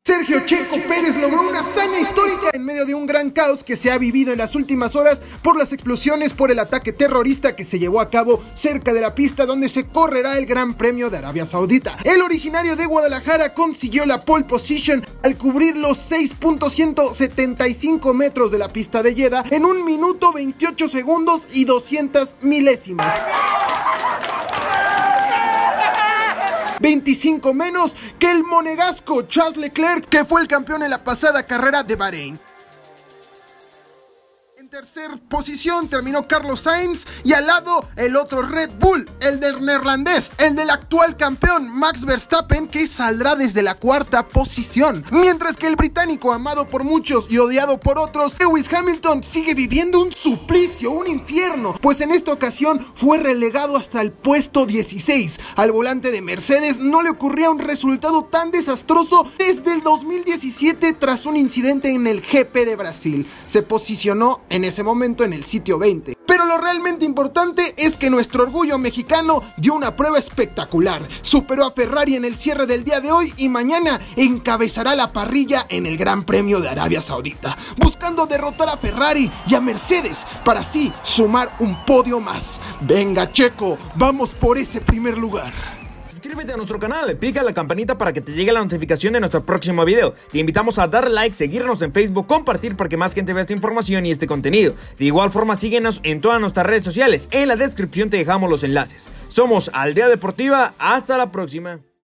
Sergio Checo Pérez logró una hazaña histórica en medio de un gran caos que se ha vivido en las últimas horas por las explosiones por el ataque terrorista que se llevó a cabo cerca de la pista donde se correrá el Gran Premio de Arabia Saudita. El originario de Guadalajara consiguió la pole position al cubrir los 6.175 metros de la pista de Jeddah en 1 minuto 28 segundos y 200 milésimas. 25 menos que el monegasco Charles Leclerc, que fue el campeón en la pasada carrera de Bahrein. En tercer posición terminó Carlos Sainz y al lado el otro Red Bull, el del neerlandés, el del actual campeón Max Verstappen, que saldrá desde la cuarta posición. Mientras que el británico, amado por muchos y odiado por otros, Lewis Hamilton, sigue viviendo un suplicio, un infierno, pues en esta ocasión fue relegado hasta el puesto 16. Al volante de Mercedes no le ocurría un resultado tan desastroso desde el 2017 tras un incidente en el GP de Brasil. Se posicionó en ese momento en el sitio 20. Pero lo realmente importante es que nuestro orgullo mexicano dio una prueba espectacular. Superó a Ferrari en el cierre del día de hoy y mañana encabezará la parrilla en el Gran Premio de Arabia Saudita, buscando derrotar a Ferrari y a Mercedes para así sumar un podio más. Venga, Checo, vamos por ese primer lugar. Suscríbete a nuestro canal, pica la campanita para que te llegue la notificación de nuestro próximo video. Te invitamos a darle like, seguirnos en Facebook, compartir para que más gente vea esta información y este contenido. De igual forma, síguenos en todas nuestras redes sociales. En la descripción te dejamos los enlaces. Somos Aldea Deportiva, hasta la próxima.